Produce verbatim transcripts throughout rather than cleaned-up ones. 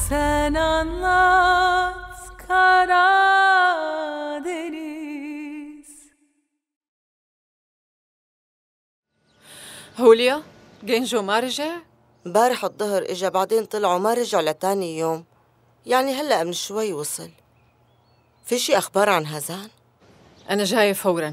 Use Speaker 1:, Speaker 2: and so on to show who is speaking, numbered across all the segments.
Speaker 1: Sen anlat Karadeniz.
Speaker 2: هوليا جينجو ما رجع؟
Speaker 3: امبارح الظهر اجا، بعدين طلعوا ما رجع لتاني يوم، يعني هلأ من شوي وصل. في شي أخبار عن هزان؟
Speaker 2: أنا جاية فوراً.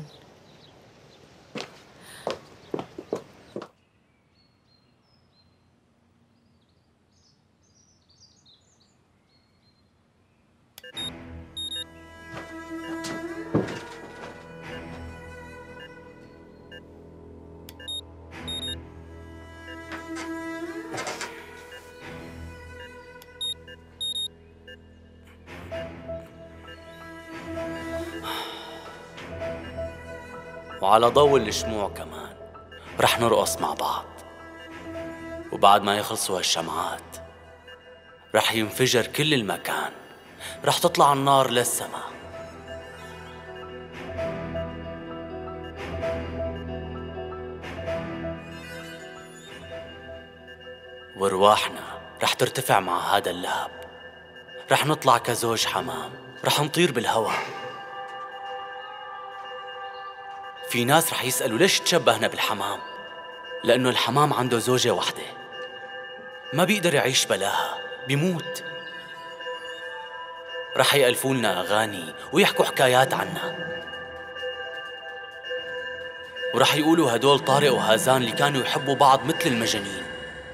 Speaker 4: وعلى ضوء الشموع كمان رح نرقص مع بعض، وبعد ما يخلصوا هالشمعات رح ينفجر كل المكان، رح تطلع النار للسما. وارواحنا رح ترتفع مع هذا اللهب، رح نطلع كزوج حمام، رح نطير بالهواء. في ناس رح يسألوا ليش تشبهنا بالحمام؟ لأنه الحمام عنده زوجة وحدة، ما بيقدر يعيش بلاها، بيموت. رح يألفولنا أغاني ويحكوا حكايات عنا، ورح يقولوا هدول طارق وهازان اللي كانوا يحبوا بعض مثل المجانين.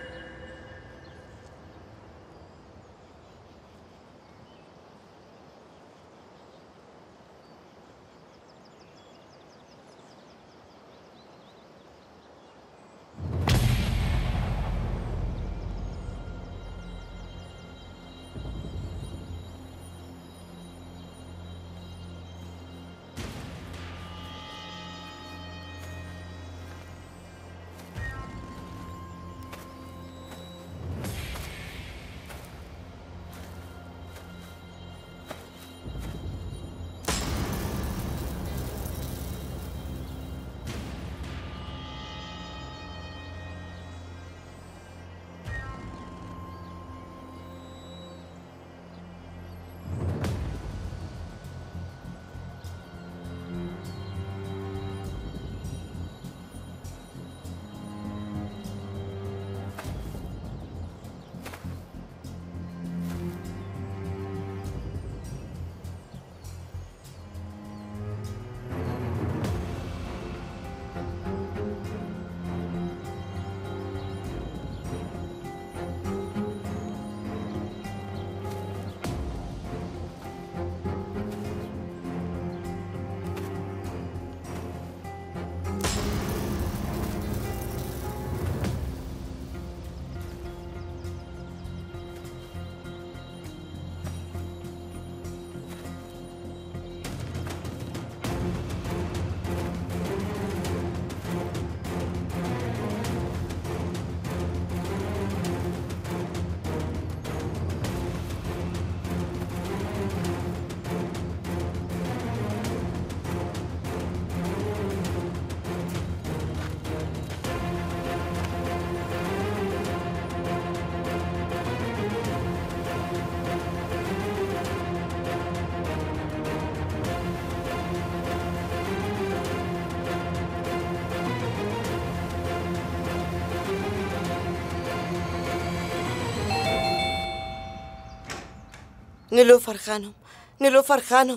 Speaker 3: نيلوفر خانم، نيلوفر خانم،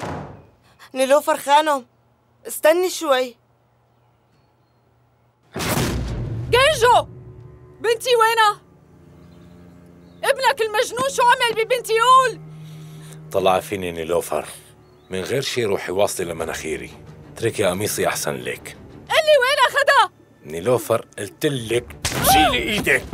Speaker 3: نيلوفر خانم، استني شوي.
Speaker 2: جينجو بنتي وينها؟ ابنك المجنون شو عمل ببنتي؟ قول.
Speaker 5: طلع فيني نيلوفر، من غير شي روحي واصلة لمناخيري، اتركي قميصي أحسن لك.
Speaker 2: قلي وين أخدها؟
Speaker 5: نيلوفر قلتلك شيلي إيدك.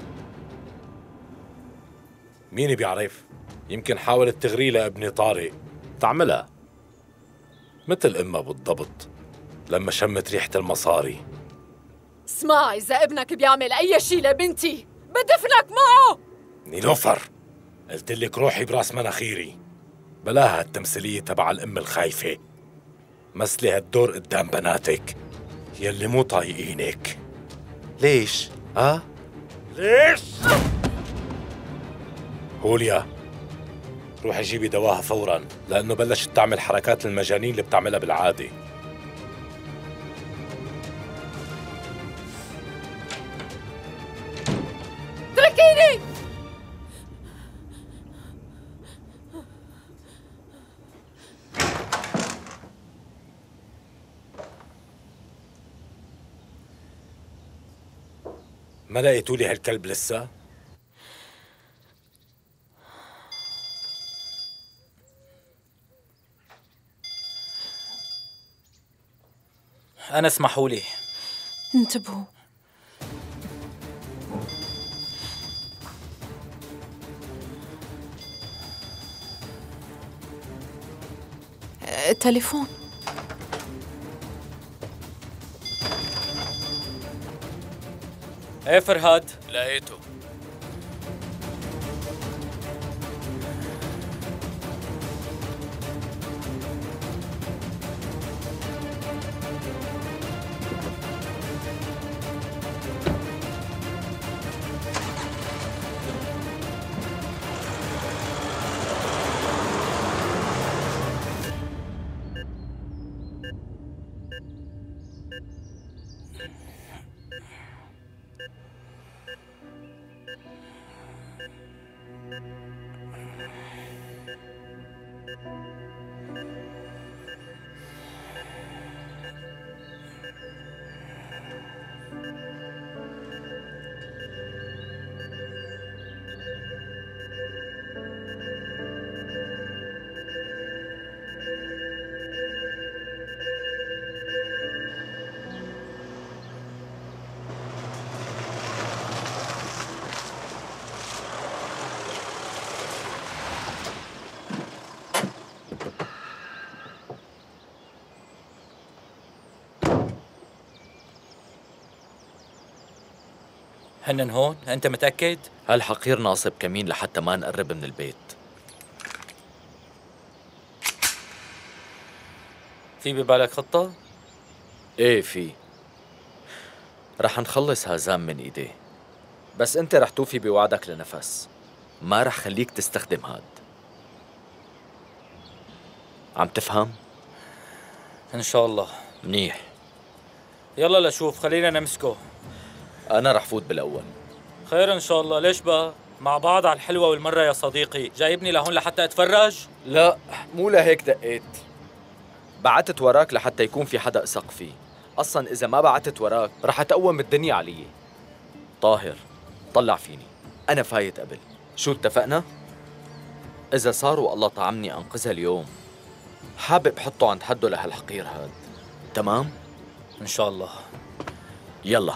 Speaker 5: مين بيعرف؟ يمكن حاولت تغري لابني طارق، تعملها مثل امها بالضبط لما شمت ريحة المصاري.
Speaker 2: اسمع، إذا ابنك بيعمل أي شي لبنتي بدفنك معه.
Speaker 5: نيلوفر قلتلك روحي براس مناخيري، بلاها التمثيلية تبع الأم الخايفة، مثلي هالدور قدام بناتك يلي مو طايقينك. ليش؟ ها؟ ليش؟ هوليا، روحي جيبي دواها فورا، لأنه بلشت تعمل حركات المجانين اللي بتعملها بالعادة.
Speaker 2: اتركيني!
Speaker 5: ما لقيتوا لي هالكلب لسه؟
Speaker 6: أنا اسمحوا لي.
Speaker 1: انتبهوا. التليفون.
Speaker 6: ايه فرهاد؟
Speaker 4: لقيته.
Speaker 6: هنن هون؟ أنت متأكد؟
Speaker 7: هالحقير ناصب كمين لحتى ما نقرب من البيت.
Speaker 6: في ببالك خطة؟
Speaker 7: ايه في. رح نخلص هازام من ايديه، بس انت رح توفي بوعدك لنفس. ما رح خليك تستخدم هاد. عم تفهم؟
Speaker 6: إن شاء الله.
Speaker 7: منيح.
Speaker 6: يلا لشوف، خلينا نمسكه.
Speaker 7: انا رح فوت بالاول.
Speaker 6: خير إن شاء الله. ليش بقى؟ مع بعض على الحلوة والمرة يا صديقي. جايبني لهون لحتى أتفرج؟
Speaker 7: لا، مو لهيك دقيت. بعتت وراك لحتى يكون في حدا أثق فيه. أصلاً إذا ما بعتت وراك رح تقوم الدنيا علي. طاهر، طلع فيني، أنا فايت قبل. شو اتفقنا؟ إذا صار والله طعمني أنقذها اليوم، حابب حطه عند حده لهالحقير هاد. تمام؟
Speaker 6: إن شاء الله.
Speaker 7: يلا.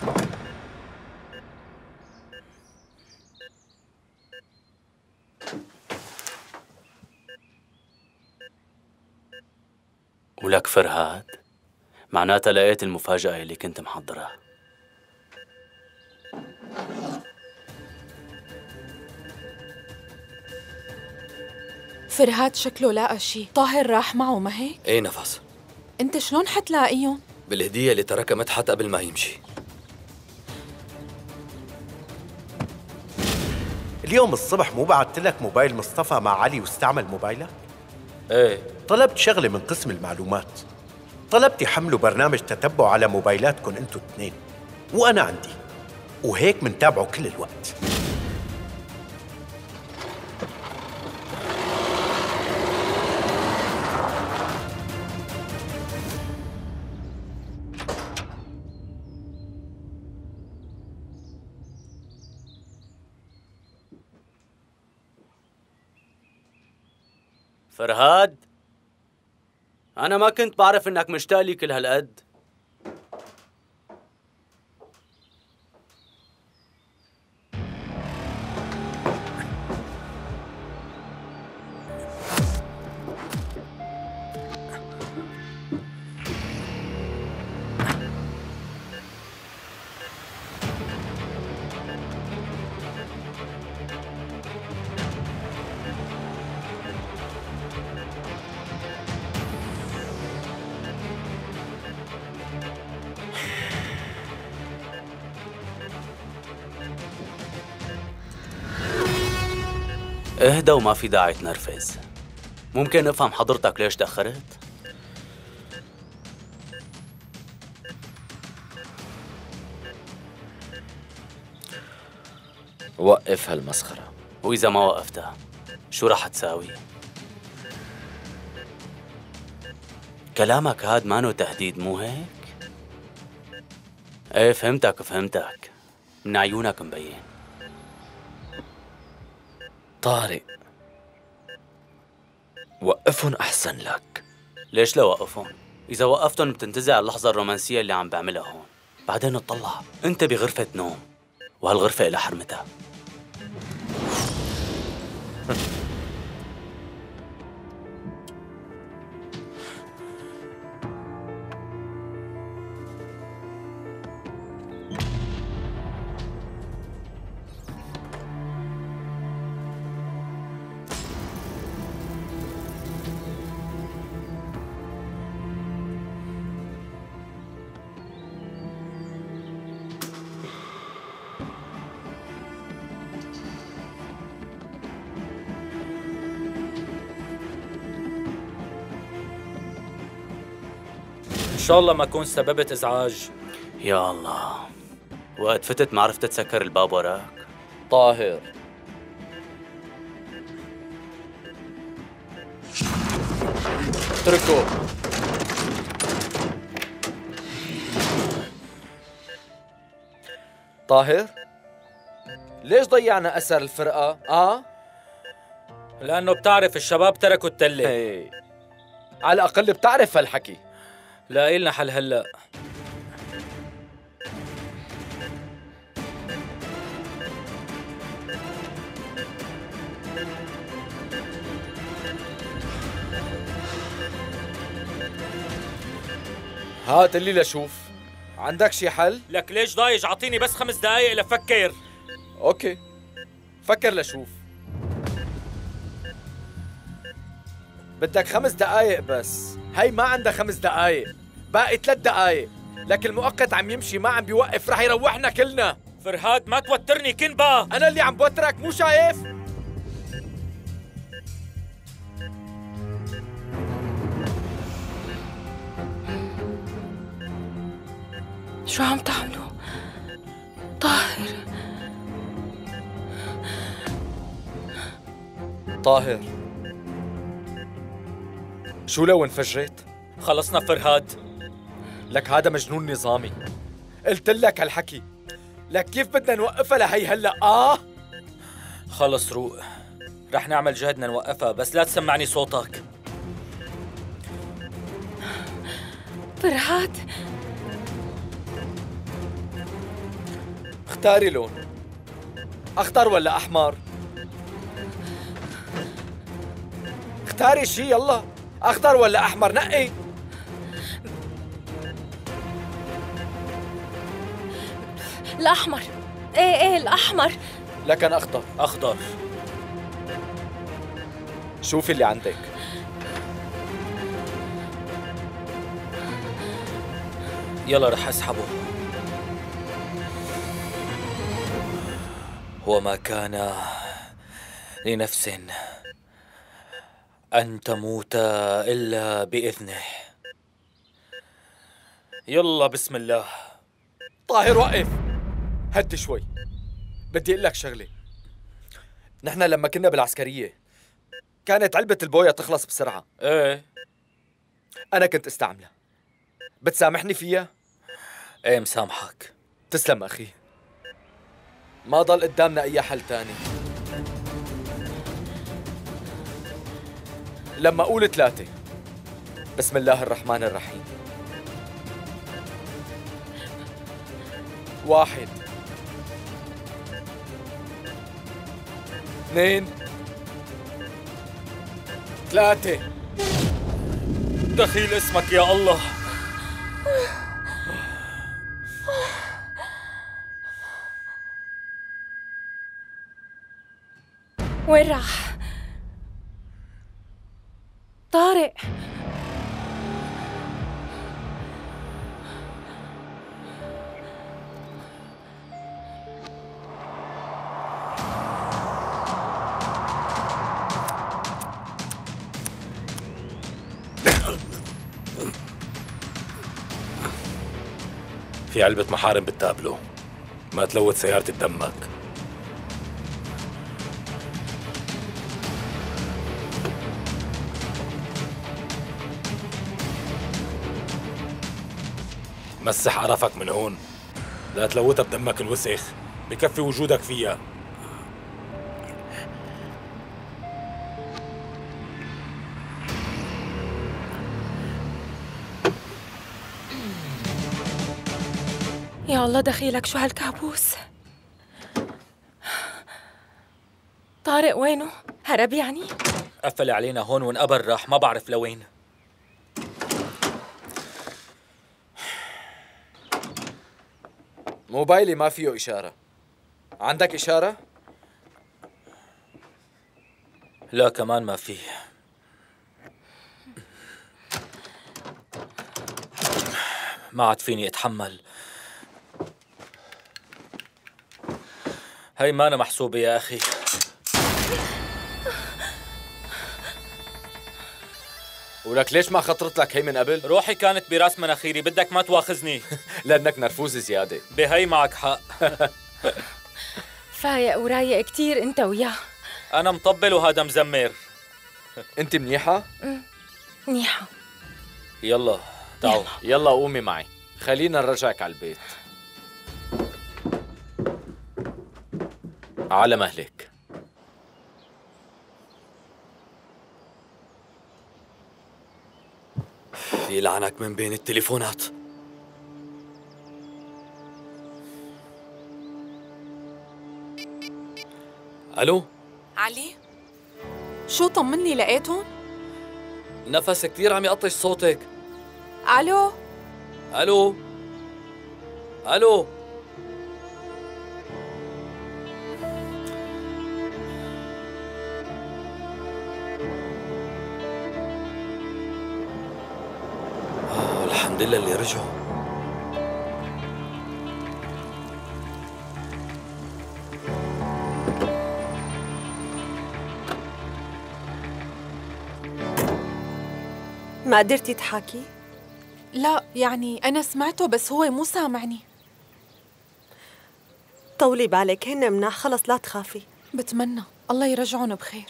Speaker 4: ولك فرهاد، معناتها لقيت المفاجأة اللي كنت محضرها.
Speaker 2: فرهاد شكله لقى شي. طاهر راح معه ما هيك؟
Speaker 8: ايه نفس.
Speaker 2: انت شلون حتلاقيهم؟
Speaker 8: بالهدية اللي تركها مدحت قبل ما يمشي.
Speaker 9: اليوم الصبح مو بعت لك موبايل مصطفى مع علي واستعمل موبايلك؟
Speaker 7: ايه.
Speaker 9: طلبت شغلة من قسم المعلومات، طلبت يحملوا برنامج تتبع على موبايلاتكم انتوا الاثنين، وأنا عندي، وهيك منتابعه كل الوقت.
Speaker 4: فرهاد، أنا ما كنت بعرف إنك مشتاق لي كل هالقد. اهدى وما في داعي تنرفز. ممكن افهم حضرتك ليش تأخرت؟
Speaker 7: وقف هالمسخرة.
Speaker 4: وإذا ما وقفتها شو رح تساوي؟ كلامك هاد مانو تهديد مو هيك؟ ايه فهمتك فهمتك، من عيونك مبين.
Speaker 7: طارق، وقفهم أحسن لك.
Speaker 4: ليش لا وقفهم؟ إذا وقفتهم بتنتزع اللحظة الرومانسية اللي عم بعملها هون. بعدين اطلع، أنت بغرفة نوم وهالغرفة إلها حرمتها.
Speaker 6: إن شاء الله ما أكون سببت إزعاج.
Speaker 4: يا الله، وقت فتت ما عرفت تسكر الباب وراك.
Speaker 7: طاهر، اتركه. طاهر، ليش ضيعنا أثر الفرقة؟ آه؟
Speaker 6: لأنه بتعرف الشباب تركوا التلة.
Speaker 7: هي. على الأقل بتعرف هالحكي.
Speaker 6: لاقي لنا حل هلأ.
Speaker 7: هات اللي لشوف. عندك شي حل؟
Speaker 6: لك ليش ضايج؟ أعطيني بس خمس دقايق لفكر.
Speaker 7: أوكي، فكر لشوف. بدك خمس دقايق بس. هي ما عندها خمس دقايق، باقي ثلاث دقايق. لك المؤقت عم يمشي ما عم بيوقف، رح يروحنا كلنا.
Speaker 6: فرهاد ما توترني كنبا.
Speaker 7: أنا اللي عم بوترك مو شايف؟
Speaker 2: شو عم تعملوا؟ طاهر
Speaker 7: طاهر، شو لو انفجرت؟
Speaker 6: خلصنا فرهاد.
Speaker 7: لك هذا مجنون نظامي، قلت لك هالحكي. لك كيف بدنا نوقفها لهي هلا؟ آه
Speaker 6: خلص روق، رح نعمل جهدنا نوقفها، بس لا تسمعني صوتك.
Speaker 2: فرهاد،
Speaker 7: اختاري لون، أخضر ولا أحمر؟ اختاري شي يلا، أخضر ولا أحمر، نقي.
Speaker 2: الأحمر. إيه إيه الأحمر.
Speaker 7: لكن أخضر.
Speaker 6: أخضر.
Speaker 7: شوفي اللي عندك.
Speaker 6: يلا رح أسحبه. وما كان لنفس أن تموت إلا بإذنه. يلا بسم الله.
Speaker 7: طاهر وقف، هدي شوي. بدي أقول لك شغلة. نحن لما كنا بالعسكرية كانت علبة البويا تخلص بسرعة.
Speaker 6: ايه
Speaker 7: أنا كنت استعملها. بتسامحني فيها؟
Speaker 6: ايه مسامحك.
Speaker 7: تسلم أخي. ما ضل قدامنا أي حل تاني. لما أقول ثلاثة، بسم الله الرحمن الرحيم. واحد، اثنين، ثلاثة.
Speaker 6: دخيل اسمك يا الله.
Speaker 2: وين راح؟ طارق.
Speaker 5: في علبة محارم بالتابلو، ما تلوث سيارتي بدمك. مسح قرفك من هون، لا تلوثها بدمك الوسخ، بكفي وجودك فيها.
Speaker 2: يا الله دخيلك شو هالكابوس. طارق وينه؟ هرب يعني؟
Speaker 6: قفل علينا هون وانقبر راح ما بعرف لوين.
Speaker 7: موبايلي ما فيه إشارة. عندك إشارة؟
Speaker 6: لا كمان ما فيه. ما عاد فيني اتحمل. هي ما أنا محسوبة يا أخي.
Speaker 7: ولك ليش ما خطرت لك هي من قبل؟
Speaker 6: روحي كانت براس مناخيري، بدك ما تواخذني.
Speaker 7: لأنك نرفوز زيادة.
Speaker 6: بهي معك حق.
Speaker 2: فايق ورايق كتير أنت وياه.
Speaker 6: أنا مطبل وهذا مزمر.
Speaker 7: أنت منيحة؟
Speaker 2: منيحة.
Speaker 6: يلا تعالوا.
Speaker 7: يلا. يلا قومي معي، خلينا نرجعك على البيت. على مهلك.
Speaker 8: يلعنك من بين التليفونات. الو
Speaker 1: علي، شو طمني لقيتهم؟
Speaker 8: نفس كثير عم يقطش صوتك.
Speaker 1: الو
Speaker 8: الو الو آه الحمد لله اللي رجعوا.
Speaker 10: ما قدرتي تحاكي؟
Speaker 1: لا يعني أنا سمعته بس هو مو سامعني.
Speaker 10: طولي بالك، هن مناح، خلص لا تخافي.
Speaker 1: بتمنى الله يرجعون بخير.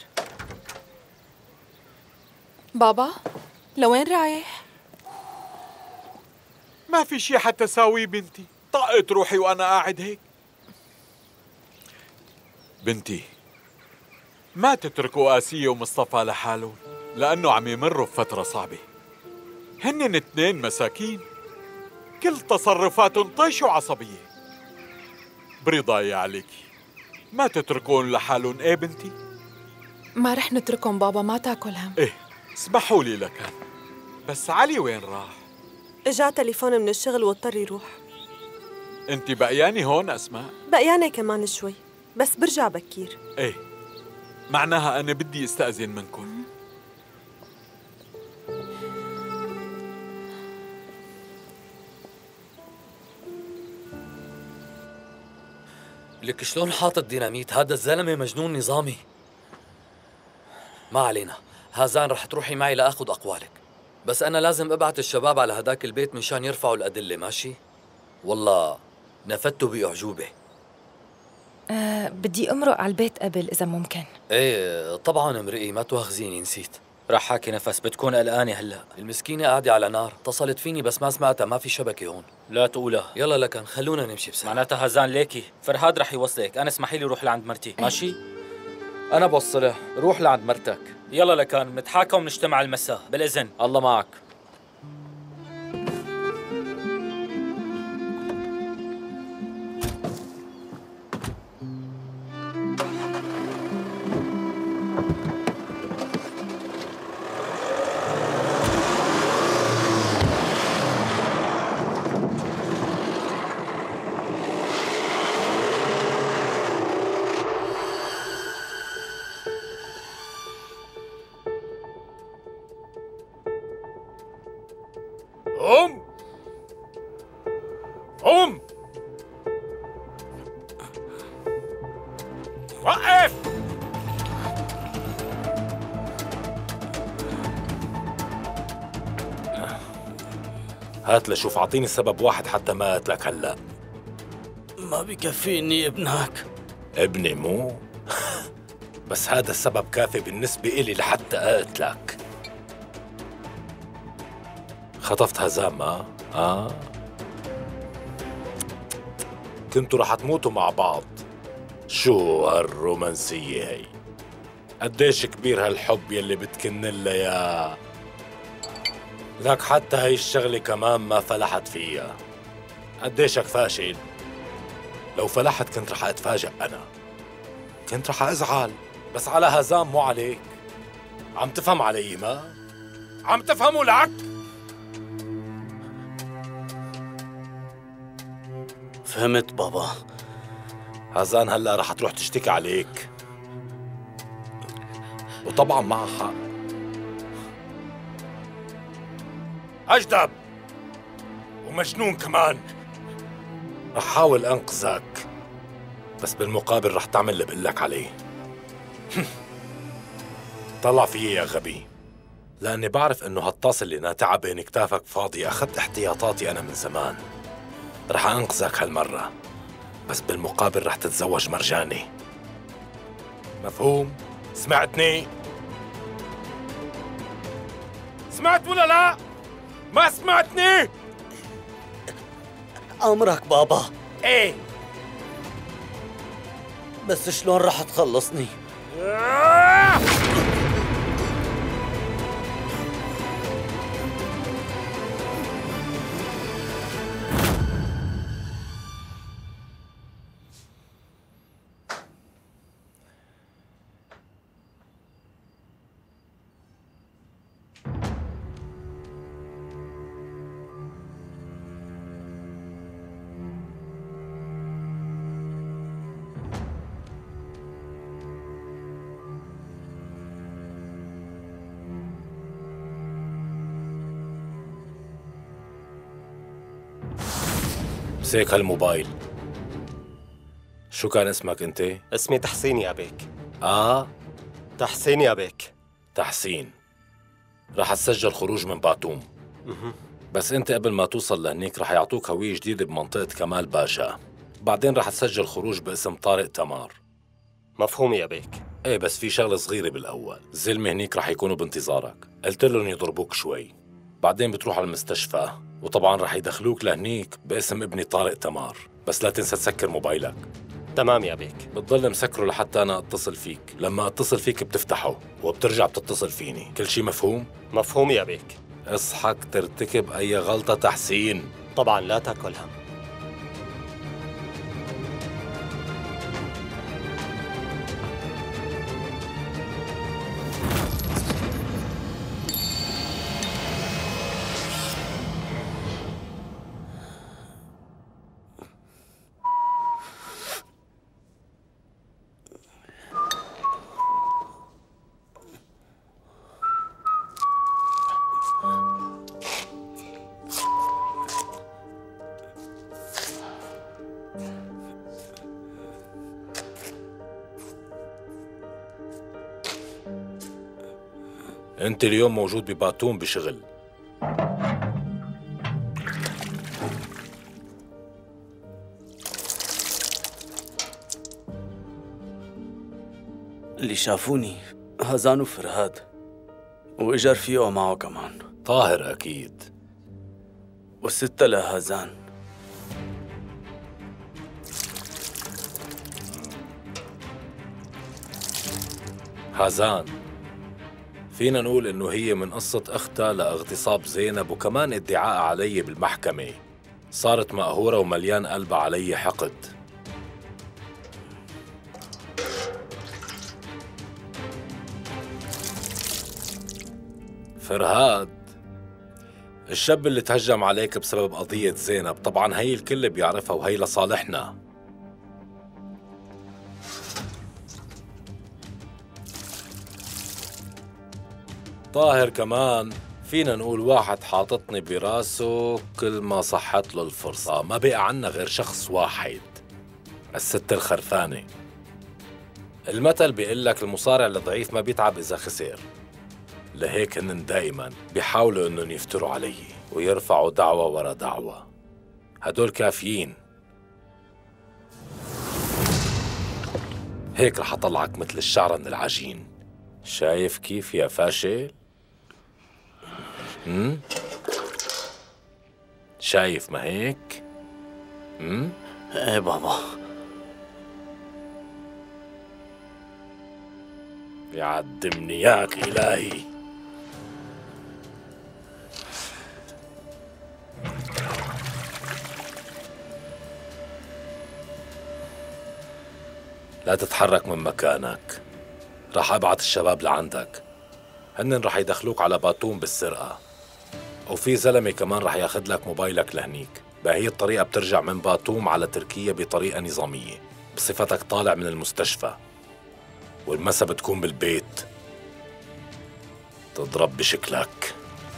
Speaker 1: بابا لوين رايح؟
Speaker 11: ما في شي حتى ساويه بنتي، طقت روحي وأنا قاعد هيك. بنتي ما تتركوا آسية ومصطفى لحالهم، لأنه عم يمروا بفترة صعبة. هنن اتنين مساكين، كل تصرفاتهم طيش وعصبية. برضاي عليكي. ما تتركون لحالهم. ايه بنتي؟
Speaker 1: ما رح نتركهم بابا، ما تاكل هم.
Speaker 11: ايه اسمحوا لي لكان. بس علي وين راح؟
Speaker 10: اجا تليفون من الشغل واضطر يروح.
Speaker 11: انت بقياني هون اسماء؟
Speaker 10: بقياني كمان شوي، بس برجع بكير.
Speaker 11: ايه معناها انا بدي استأذن منكم.
Speaker 8: لك شلون حاطط ديناميت؟ هذا الزلمه مجنون نظامي. ما علينا، هازان رح تروحي معي لاخذ اقوالك، بس انا لازم ابعت الشباب على هداك البيت مشان يرفعوا الادله. ماشي؟ والله نفدته باعجوبه.
Speaker 12: أه بدي امرق على البيت قبل اذا ممكن.
Speaker 8: ايه طبعا امرئي، ما تواخذيني، نسيت.
Speaker 6: رح حاكي نفس، بتكون قلقانه هلا.
Speaker 8: المسكينه قاعده على نار، اتصلت فيني بس ما سمعتها، ما في شبكه هون.
Speaker 6: لا تقولها.
Speaker 8: يلا لكن خلونا نمشي بسرعه.
Speaker 6: معناتها هزان ليكي، فرهاد رح يوصلك، انا اسمحي لي روح لعند مرتي. ماشي؟
Speaker 7: انا بوصلها، روح لعند مرتك.
Speaker 6: يلا لكان نتحاكى ونجتمع المساء، بالاذن.
Speaker 7: الله معك.
Speaker 5: قوم قوم وقف. هات لشوف، اعطيني سبب واحد حتى ما قتلك هلا.
Speaker 4: ما بكفيني ابنك.
Speaker 5: ابني مو بس هذا السبب كافي بالنسبة إلي لحتى أقتلك. خطفت هزام ما؟ آه؟ كنتوا رح تموتوا مع بعض. شو هالرومانسية هي؟ قديش كبير هالحب يلي بتكن لها يا لك، حتى هي الشغلة كمان ما فلحت فيها. قديشك فاشل. لو فلحت كنت رح أتفاجأ أنا، كنت رح أزعل، بس على هزام مو عليك. عم تفهم علي ما؟ عم تفهموا لك؟
Speaker 4: فهمت بابا.
Speaker 5: هزان هلا رح تروح تشتكي عليك، وطبعا معها حق. أجدب ومجنون كمان. رح حاول أنقذك، بس بالمقابل رح تعمل اللي بقلك عليه. طلع فيي يا غبي، لأني بعرف إنه هالطاس اللي ناتعة بين كتافك فاضي. أخذت احتياطاتي أنا من زمان. رح أنقذك هالمرة، بس بالمقابل رح تتزوج مرجاني. مفهوم؟ سمعتني؟ سمعت ولا لا؟ ما سمعتني؟
Speaker 4: أمرك بابا.
Speaker 5: ايه
Speaker 4: بس شلون رح تخلصني؟
Speaker 5: مسك هالموبايل. شو كان اسمك انت؟
Speaker 13: اسمي تحسين يا بيك.
Speaker 5: اه
Speaker 13: تحسين يا بيك.
Speaker 5: تحسين. رح تسجل خروج من باتوم.
Speaker 13: مه.
Speaker 5: بس انت قبل ما توصل لهنيك رح يعطوك هوية جديدة بمنطقة كمال باشا. بعدين رح تسجل خروج باسم طارق تمار.
Speaker 13: مفهوم يا بيك.
Speaker 5: ايه بس في شغلة صغيرة بالاول. الزلمة هنيك رح يكونوا بانتظارك. قلت لهم يضربوك شوي، بعدين بتروح على المستشفى، وطبعا رح يدخلوك لهنيك باسم ابني طارق تمار. بس لا تنسى تسكر موبايلك.
Speaker 13: تمام يا بيك.
Speaker 5: بتضل مسكره لحتى انا اتصل فيك. لما اتصل فيك بتفتحه وبترجع بتتصل فيني. كل شي مفهوم؟
Speaker 13: مفهوم يا بيك.
Speaker 5: اصحك ترتكب اي غلطة تحسين.
Speaker 13: طبعا لا تاكل هم.
Speaker 5: انت اليوم موجود بباتوم بشغل.
Speaker 4: اللي شافوني هازان وفرهاد، وإجا رفيقه معه كمان.
Speaker 5: طاهر أكيد.
Speaker 4: والستة لهازان.
Speaker 5: هازان فينا نقول إنه هي من قصة أختها لاغتصاب زينب، وكمان ادعاء علي بالمحكمة. صارت مقهورة ومليان قلبها علي حقد. فرهاد الشاب اللي تهجم عليك بسبب قضية زينب، طبعا هي الكل بيعرفها وهي لصالحنا. طاهر كمان فينا نقول واحد حاططني براسه كل ما صحت له الفرصة. ما بقى عنا غير شخص واحد، الست الخرفانة. المثل بيقول لك المصارع الضعيف ما بيتعب إذا خسر، لهيك هن دايما بيحاولوا انهم يفتروا علي ويرفعوا دعوة ورا دعوة. هدول كافيين. هيك رح اطلعك مثل الشعرة من العجين. شايف كيف يا فاشل؟ هم؟ شايف ما هيك؟ هم؟
Speaker 4: ايه بابا.
Speaker 5: يعدمني اياك الهي. لا تتحرك من مكانك. راح ابعت الشباب لعندك، هن راح يدخلوك على باتوم بالسرقة، وفي زلمة كمان راح ياخذ لك موبايلك لهنيك. بهي الطريقة بترجع من باتوم على تركيا بطريقة نظامية بصفتك طالع من المستشفى، والمسا بتكون بالبيت تضرب بشكلك.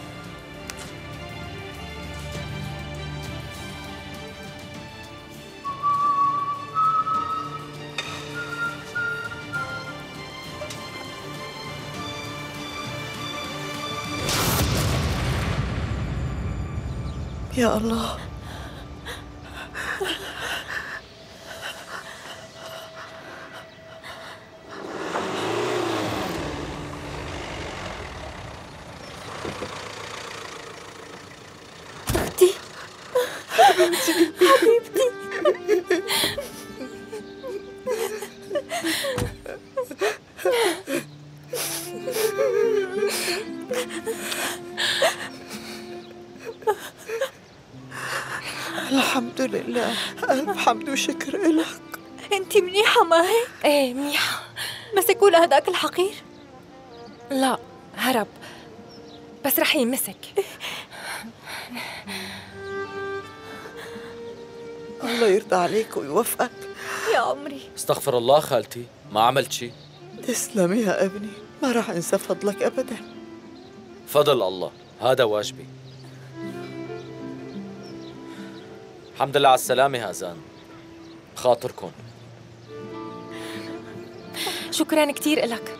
Speaker 3: يا الله.
Speaker 12: أختي حبيبتي حبيبتي.
Speaker 3: الحمد لله، ألف حمد وشكر إلك.
Speaker 12: انتي منيحة ما هيك؟ ايه منيحة. مسكوا لهداك الحقير؟ لا هرب، بس رح يمسك.
Speaker 3: الله يرضى عليك ويوفقك
Speaker 12: يا عمري.
Speaker 7: استغفر الله خالتي، ما عملت شي.
Speaker 3: تسلم يا ابني، ما راح انسى فضلك ابدا.
Speaker 7: فضل الله، هذا واجبي. الحمد لله على السلامة هازان، خاطركم.
Speaker 12: شكراً كتير إلك.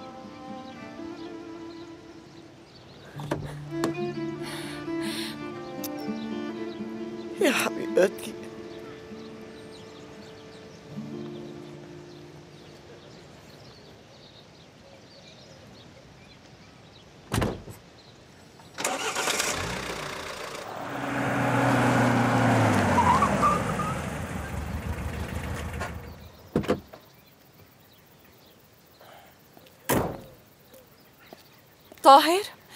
Speaker 3: يا حبيبتي.
Speaker 1: طاهر؟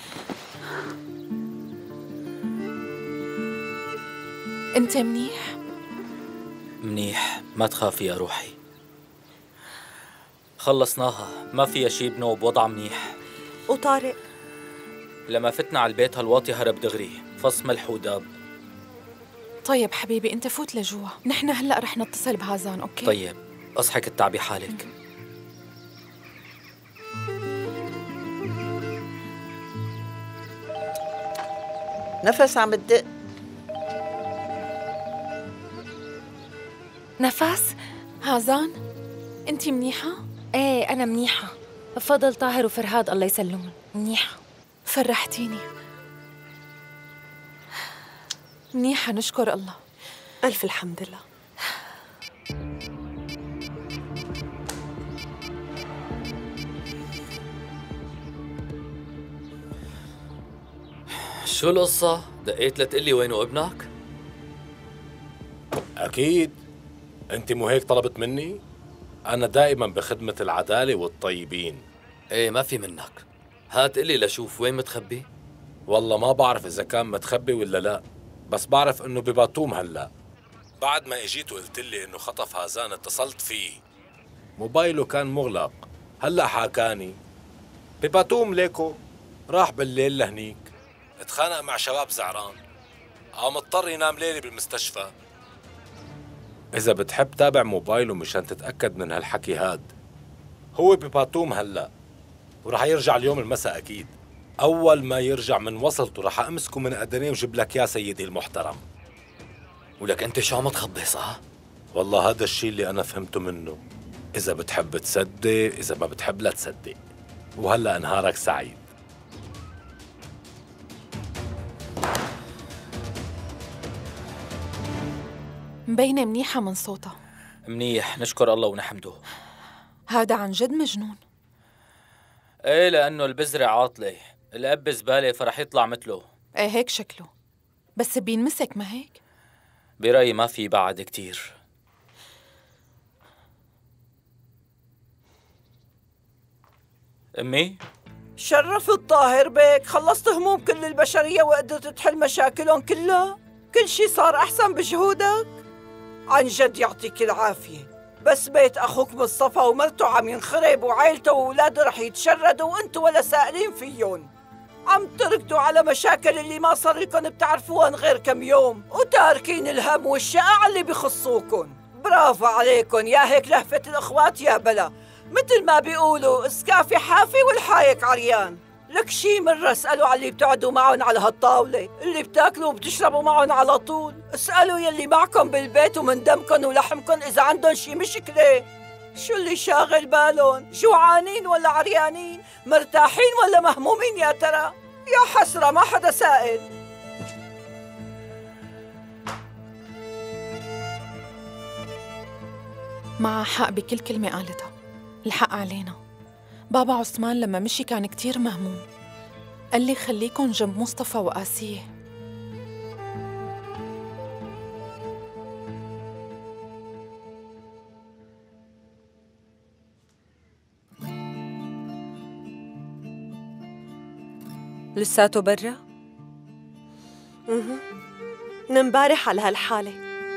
Speaker 1: أنت منيح؟
Speaker 6: منيح، ما تخافي يا روحي. خلصناها، ما فيها شي بنوب، وضع منيح.
Speaker 10: وطارق؟
Speaker 6: لما فتنا على البيت هالواطي هرب دغري، فص ملح وداب.
Speaker 1: طيب حبيبي أنت فوت لجوا، نحن هلأ رح نتصل بهازان. أوكي؟
Speaker 6: طيب، أصحك تتعبي حالك.
Speaker 3: نفس عم تدق.
Speaker 12: نفس؟
Speaker 1: هازان أنت منيحة؟
Speaker 12: ايه أنا منيحة. بفضل طاهر وفرهاد الله يسلمون. منيحة.
Speaker 1: فرحتيني. منيحة نشكر الله.
Speaker 10: ألف الحمد لله.
Speaker 8: شو القصة؟ دقيت لتقلي وينه ابنك؟
Speaker 5: أكيد. أنت مو هيك طلبت مني؟ أنا دائما بخدمة العدالة والطيبين.
Speaker 8: إيه ما في منك. هات قلي لشوف وين متخبي؟
Speaker 5: والله ما بعرف إذا كان متخبي ولا لا، بس بعرف إنه بباتوم هلا. بعد ما اجيت وقلت لي إنه خطف هازان اتصلت فيه، موبايله كان مغلق. هلا حاكاني بباتوم ليكو. راح بالليل لهنيك، اتخانق مع شباب زعران، قام اضطر ينام ليلة بالمستشفى. إذا بتحب تابع موبايله مشان تتأكد من هالحكي هاد. هو بباتوم هلا ورح يرجع اليوم المساء أكيد. أول ما يرجع من وصلته رح أمسكه من قدريه وجيب لك يا سيدي المحترم.
Speaker 8: ولك أنت شو عم تخبي صح؟
Speaker 5: والله هذا الشيء اللي أنا فهمته منه. إذا بتحب تصدق، إذا ما بتحب لا تصدق. وهلا نهارك سعيد.
Speaker 1: مبينة منيحة من صوتها.
Speaker 6: منيح نشكر الله ونحمده.
Speaker 1: هذا عن جد مجنون.
Speaker 6: ايه لأنه البزرة عاطلة، الأب زبالة فرح يطلع مثله.
Speaker 1: ايه هيك شكله، بس بينمسك ما هيك؟
Speaker 6: برأيي ما في بعد كتير. أمي؟
Speaker 14: شرف الطاهر بيك، خلصت هموم كل البشرية وقدرت تحل مشاكلهم كلها؟ كل شي صار أحسن بجهودك؟ عن جد يعطيك العافية. بس بيت أخوك مصطفى ومرته عم ينخرب وعائلته وأولاده رح يتشردوا وأنتوا ولا سائلين فيهم. عم تركتوا على مشاكل اللي ما صار لكم بتعرفوهن غير كم يوم، وتاركين الهم والشقاء اللي بخصوكن. برافو عليكن، يا هيك لهفة الأخوات يا بلا. مثل ما بيقولوا السكافي حافي والحايك عريان. لك شي مرة اسألوا على اللي بتقعدوا معهم على هالطاولة، اللي بتاكلوا وبتشربوا معهم على طول. اسألوا يلي معكم بالبيت ومن دمكن ولحمكن إذا عندهم شي مشكلة. شو اللي شاغل بالهم؟ جوعانين ولا عريانين؟ مرتاحين ولا مهمومين يا ترى؟ يا حسرة ما حدا سائل.
Speaker 1: معها حق بكل كلمة قالتها. الحق علينا. بابا عثمان لما مشي كان كتير مهموم، قال لي خليكن جنب مصطفى وآسية.
Speaker 10: لساته برا؟ اها من امبارح على هالحالة.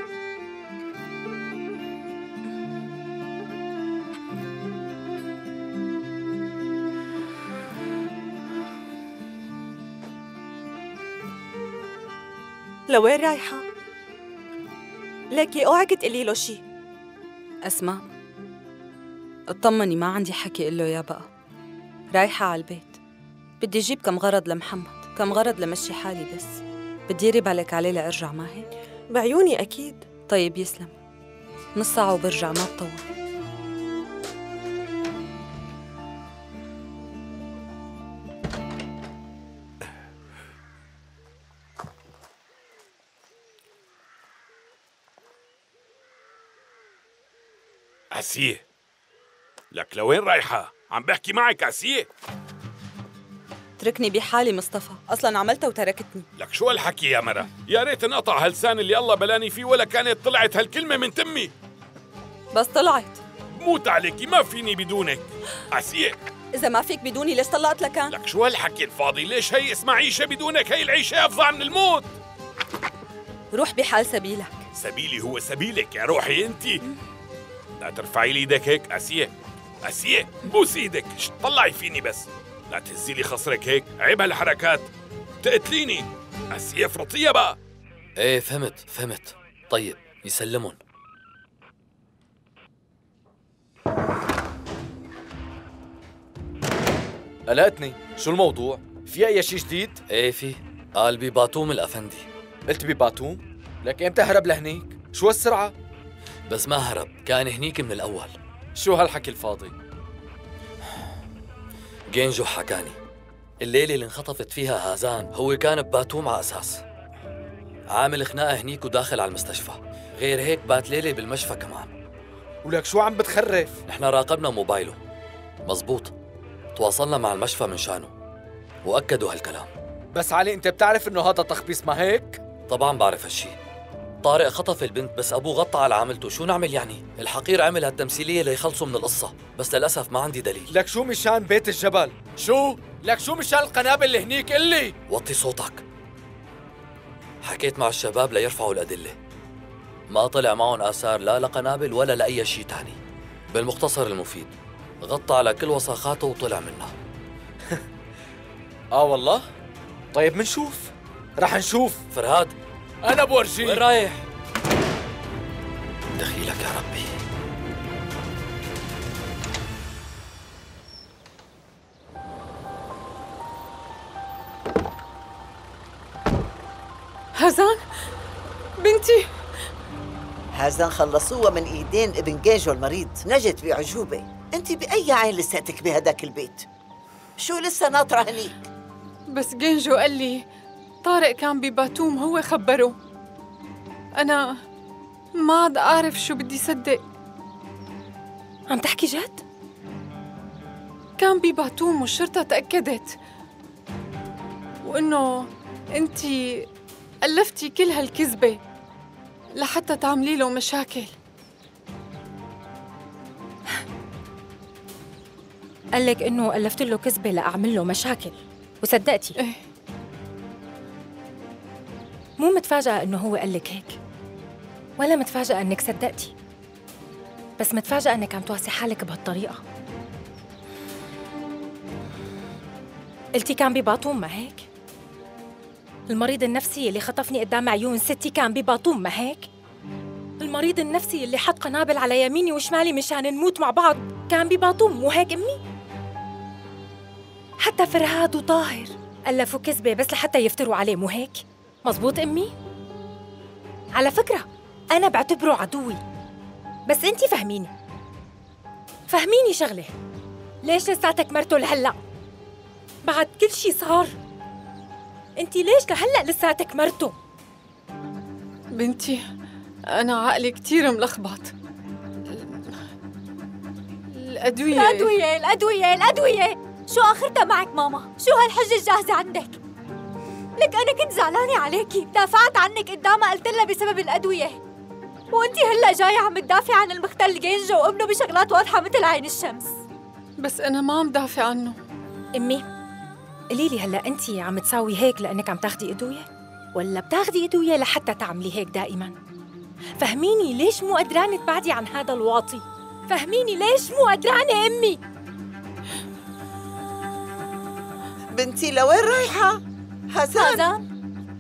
Speaker 10: لوين رايحة؟ ليكي اوعك تقولي له شي.
Speaker 15: أسماء اطمني، ما عندي حكي قله يا بقى. رايحة على البيت، بدي أجيب كم غرض لمحمد، كم غرض لمشي حالي، بس بدي يري بالك عليه لأرجع، ما هيك؟
Speaker 10: بعيوني أكيد.
Speaker 15: طيب يسلم، نص ساعة وبرجع، ما بطول.
Speaker 16: آسية، لك لوين رايحة؟ عم بحكي معك آسية.
Speaker 15: اتركني بحالي مصطفى، أصلاً عملتها وتركتني.
Speaker 16: لك شو هالحكي يا مرة؟ يا ريت انقطع هاللسان اللي الله بلاني فيه ولا كانت طلعت هالكلمة من تمي.
Speaker 15: بس طلعت.
Speaker 16: موت عليكي، ما فيني بدونك. آسية
Speaker 15: إذا ما فيك بدوني ليش طلقت لكان؟
Speaker 16: لك شو هالحكي الفاضي؟ ليش هي اسمها عيشة بدونك؟ هي العيشة أفظع من الموت.
Speaker 15: روح بحال سبيلك.
Speaker 16: سبيلي هو سبيلك يا روحي انت. لا ترفعي لي ايدك هيك آسية. آسية بوس ايدك، طلعي فيني بس. لا تهزي لي خصرك هيك، عيب هالحركات، تقتليني. آسية فرطية بقى.
Speaker 8: ايه فهمت فهمت. طيب يسلمون.
Speaker 7: قلقتني، شو الموضوع؟ في أي شيء جديد؟
Speaker 8: ايه في، قال بباتوم الأفندي.
Speaker 7: قلت بباتوم؟ لك امتى هرب لهنيك؟ شو هالسرعة؟
Speaker 8: بس ما هرب، كان هنيك من الأول.
Speaker 7: شو هالحكي الفاضي؟
Speaker 8: جينجو حكاني الليلة اللي انخطفت فيها هازان هو كان بباتوم على أساس عامل خناقة هنيك وداخل على المستشفى. غير هيك بات ليلة بالمشفى كمان.
Speaker 7: ولك شو عم بتخرف؟
Speaker 8: نحن راقبنا موبايله مزبوط، تواصلنا مع المشفى من شانه وأكدوا هالكلام.
Speaker 7: بس علي انت بتعرف انه هذا تخبيص ما هيك؟
Speaker 8: طبعا بعرف هالشي. طارق خطف البنت بس ابوه غطى على عاملته، شو نعمل يعني؟ الحقير عمل هالتمثيلية ليخلصوا من القصة، بس للأسف ما عندي دليل.
Speaker 7: لك شو مشان بيت الجبل؟ شو؟ لك شو مشان القنابل اللي هنيك قلي؟
Speaker 8: وطي صوتك. حكيت مع الشباب ليرفعوا الأدلة. ما طلع معهم آثار لا لقنابل ولا لأي شيء تاني. بالمختصر المفيد غطى على كل وثائقاته وطلع منها.
Speaker 7: اه والله؟ طيب منشوف، رح نشوف.
Speaker 8: فرهاد
Speaker 7: أنا بورجيك.
Speaker 8: وين رايح؟ دخيلك يا ربي.
Speaker 2: هازان بنتي.
Speaker 17: هازان خلصوها من ايدين ابن جينجو المريض، نجت بعجوبة. انت بأي عين لساتك بهداك البيت؟ شو لسه ناطرة هنيك؟
Speaker 2: بس جينجو قال لي طارق كان بباتوم، هو خبره. أنا ما عاد أعرف شو بدي صدق.
Speaker 12: عم تحكي جد؟
Speaker 2: كان بباتوم والشرطة تأكدت، وإنه أنتي ألفتي كل هالكذبة لحتى تعملي له مشاكل.
Speaker 12: قال لك إنه ألفت له كذبة لأعمل له مشاكل وصدقتي؟
Speaker 2: إيه.
Speaker 12: مو متفاجئة إنه هو قال لك هيك، ولا متفاجئة إنك صدقتي، بس متفاجئة إنك عم تواسي حالك بهالطريقة. قلتي كان بباطوم، ما هيك؟ المريض النفسي اللي خطفني قدام عيون ستي كان بباطوم، ما هيك؟ المريض النفسي اللي حط قنابل على يميني وشمالي مشان نموت مع بعض كان بباطوم، مو هيك أمي؟ حتى فرهاد وطاهر ألفوا كذبة بس لحتى يفتروا عليه، مو هيك؟ مزبوط أمي؟ على فكرة أنا بعتبره عدوي، بس أنتي فهميني فهميني شغلة، ليش لساتك مرته لهلأ؟ بعد كل شي صار أنتي ليش لهلأ لساتك مرته؟
Speaker 2: بنتي أنا عقلي كتير ملخبط. الأدوية
Speaker 12: الأدوية الأدوية الأدوية شو آخرتها معك ماما؟ شو هالحجة الجاهزة عندك؟ لك أنا كنت زعلانة عليكي، دافعت عنك قدامها، قلت لها بسبب الأدوية، وأنتي هلأ جاية عم تدافعي عن المختل جينجو وابنه بشغلات واضحة مثل عين الشمس.
Speaker 2: بس أنا ما عم دافع عنه.
Speaker 12: أمي قولي لي هلأ أنتي عم تساوي هيك لأنك عم تاخدي أدوية؟ ولا بتاخدي أدوية لحتى تعملي هيك دائماً؟ فهميني ليش مو قدرانة تبعدي عن هذا الواطي؟ فهميني ليش مو قدرانة أمي؟
Speaker 17: بنتي لوين رايحة؟ هازان
Speaker 12: هازان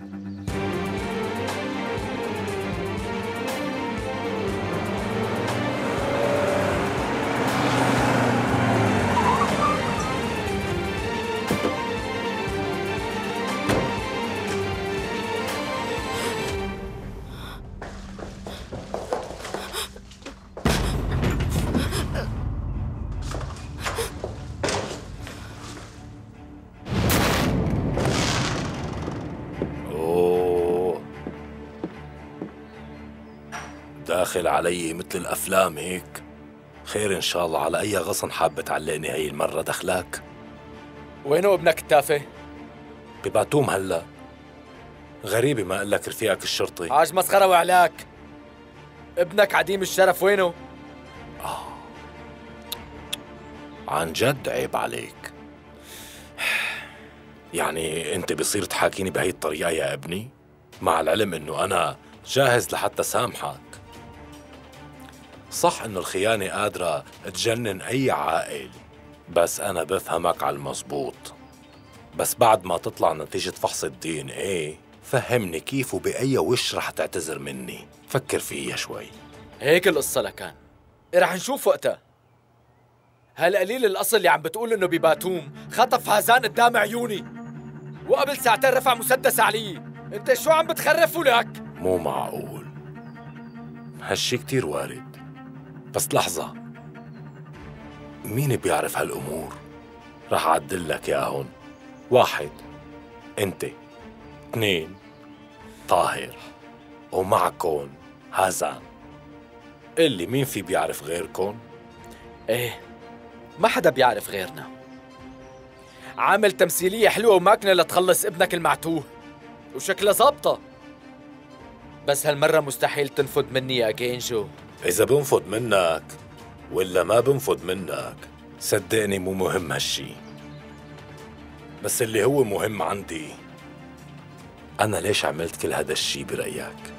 Speaker 5: داخل علي مثل الأفلام هيك. خير إن شاء الله. على أي غصن حابة تعلقني هي المرة دخلاك؟
Speaker 7: وينو ابنك التافه؟
Speaker 5: بباتوم هلا. غريبة ما قال لك رفيقك الشرطي.
Speaker 7: عاج مسخرة وعلاك. ابنك عديم الشرف وينو؟
Speaker 5: آه عن جد عيب عليك. يعني أنت بصير تحاكيني بهي الطريقة يا ابني؟ مع العلم إنه أنا جاهز لحتى سامحك. صح إنه الخيانة قادرة تجنن أي عاقل، بس أنا بفهمك على المزبوط. بس بعد ما تطلع نتيجة فحص الدي ان ايه فهمني كيف وبأي وش رح تعتذر مني. فكر فيها شوي.
Speaker 7: هيك القصة لكان. رح نشوف وقتها. هالقليل الأصل اللي عم بتقول إنه بباتوم خطف هازان قدام عيوني، وقبل ساعتين رفع مسدس علي. أنت شو عم بتخرف ولك؟
Speaker 5: مو معقول. هالشي كتير وارد. بس لحظة، مين بيعرف هالأمور؟ رح أعدل لك ياهن. واحد انت، اثنين طاهر، ومعكن هازان. اللي مين في بيعرف غيركن؟
Speaker 7: ايه، ما حدا بيعرف غيرنا. عامل تمثيلية حلوة وماكنة لتخلص ابنك المعتوه، وشكلها ظابطة. بس هالمرة مستحيل تنفد مني يا جينجو.
Speaker 5: إذا بنفد منك ولا ما بنفد منك، صدقني مو مهم هالشي. بس اللي هو مهم عندي، أنا ليش عملت كل هذا الشي برأيك؟